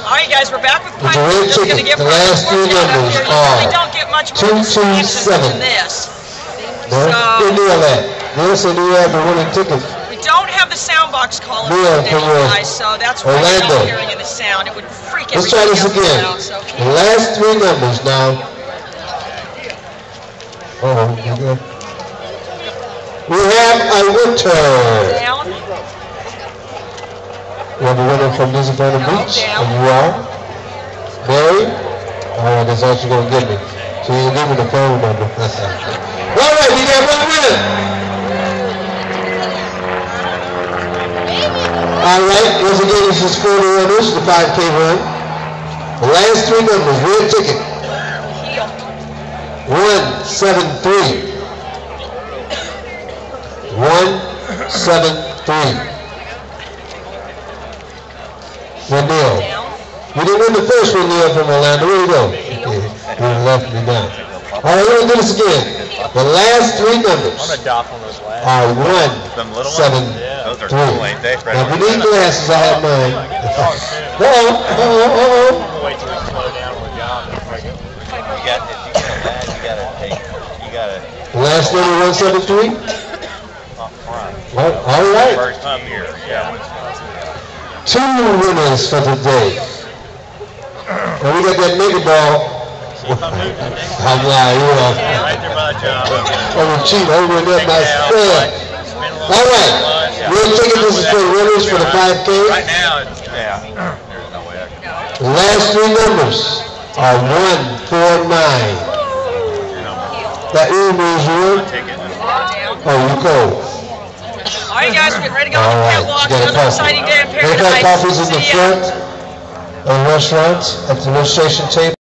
Alright guys, we're back with Pipe. We're just going to give the last three numbers are don't get much more than this. No, Neil that. Neil said Neil had the winning ticket. We don't have the sound box calling Neil from guys, so that's why we're not hearing in the sound. It would freak Let's try this again. The last three numbers now. We have a winner. Down. We have a winner from Disappointed Beach, and you are Mary. Alright, that's all she's going to give me. She's going to give me the phone number. Alright, we got one winner. Alright, once again, this is 40 runners, the 5K run. The last three numbers, red ticket. 173. 173. Neil. You didn't win the first one, Neil, from Orlando. Where you go? You left me down. All right, we're going to do this again. The last three numbers are 173. Now, if you need glasses, I have mine. Wait till we slow down with John. You got to. The last number 173? Well, all right. First time here, yeah. Two winners for today. And we got that mega ball. I'm lying, you know. Right there by the job. I'm cheating over in there myself. All right. We're taking this is for the winners for the 5K. Right now, yeah. There's no way I can. The last three numbers are 149. That means you. Oh, you go. Alright guys, we're getting ready to go on the catwalk. Another exciting day in Paradise. They've got coffees in the front of the restaurant at the registration table.